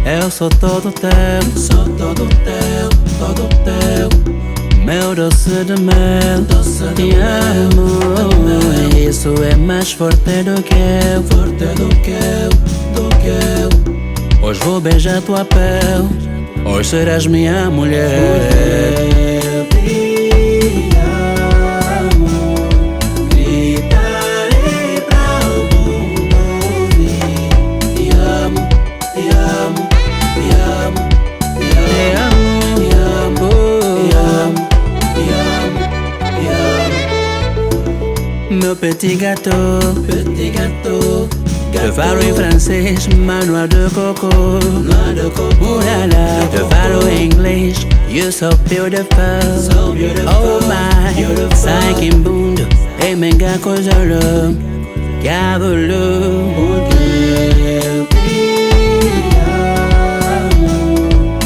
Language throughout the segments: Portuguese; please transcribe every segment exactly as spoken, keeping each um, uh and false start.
Eu sou todo teu, sou todo teu, todo teu. meu doce de mel, doce de te mel, amo. Isso é mais forte do que eu, forte do que eu, do que eu. Hoje vou beijar tua pele, hoje serás minha mulher. Eu te amo, gritarei pra o mundo ouvir. Te amo, te amo, te amo, te Te amo, te amo, te amo, te amo, te amo. Meu petit gâteau, Petit gâteau, je parle en français, ma noix de coco. noix de coco. Ooh la la, je parle English, you're so beautiful. So beautiful, Oh my, beautiful. sai que mundo, é mega coisa louca. Diabolo, Porque eu te amo,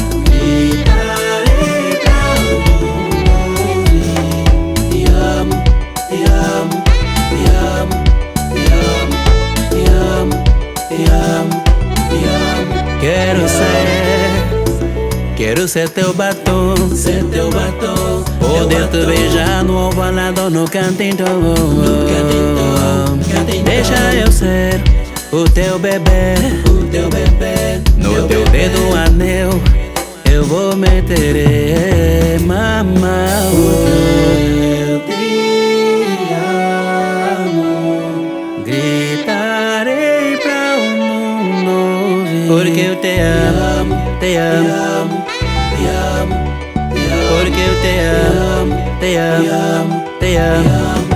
gritarei pra o mundo ouvir. Te amo, te amo, te amo, te amo, te amo, te amo, te amo. quero ser, quero ser teu batom, Ser teu batom, poder teu te batom. beijar no ovalado, no cantinho. No cantinho, cantinho. Deixa eu ser o teu bebê, O teu bebê, no teu teu bebê. dedo anel, eu vou meter eh, mamá. Eu te amo, Gritarei pra o mundo ouvir, porque eu te amo, te te amo, amo, te amo, te amo, porque eu te amo, te te amo, amo, te te amo. amo.